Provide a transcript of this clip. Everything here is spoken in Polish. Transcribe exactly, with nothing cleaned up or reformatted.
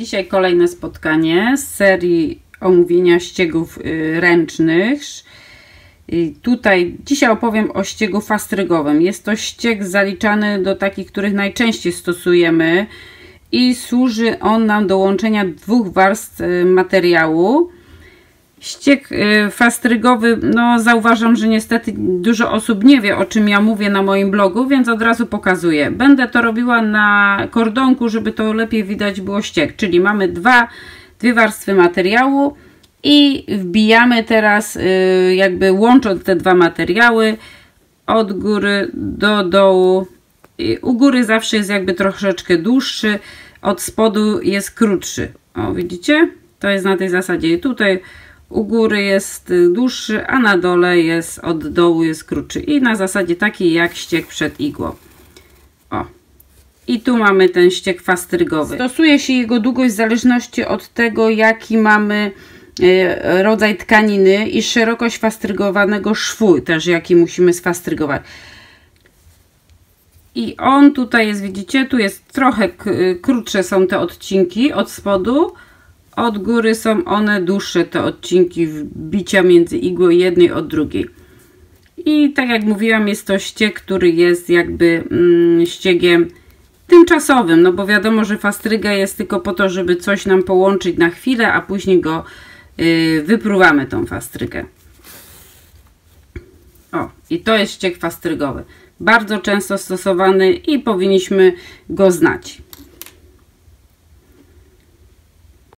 Dzisiaj kolejne spotkanie z serii omówienia ściegów ręcznych. I tutaj dzisiaj opowiem o ściegu fastrygowym. Jest to ścieg zaliczany do takich, których najczęściej stosujemy i służy on nam do łączenia dwóch warstw materiału. Ścieg fastrygowy, no zauważam, że niestety dużo osób nie wie, o czym ja mówię na moim blogu, więc od razu pokazuję. Będę to robiła na kordonku, żeby to lepiej widać było ścieg, czyli mamy dwa, dwie warstwy materiału i wbijamy teraz jakby łącząc te dwa materiały od góry do dołu. I u góry zawsze jest jakby troszeczkę dłuższy, od spodu jest krótszy. O, widzicie? To jest na tej zasadzie. I tutaj u góry jest dłuższy, a na dole jest od dołu jest krótszy. I na zasadzie takiej jak ścieg przed igłą. O. I tu mamy ten ścieg fastrygowy. Stosuje się jego długość w zależności od tego, jaki mamy rodzaj tkaniny i szerokość fastrygowanego szwu też, jaki musimy sfastrygować. I on tutaj jest, widzicie, tu jest trochę krótsze są te odcinki od spodu. Od góry są one dłuższe, te odcinki wbicia między igłą jednej od drugiej. I tak jak mówiłam, jest to ścieg, który jest jakby mm, ściegiem tymczasowym, no bo wiadomo, że fastryga jest tylko po to, żeby coś nam połączyć na chwilę, a później go yy, wypruwamy tą fastrygę. O, i to jest ścieg fastrygowy. Bardzo często stosowany i powinniśmy go znać.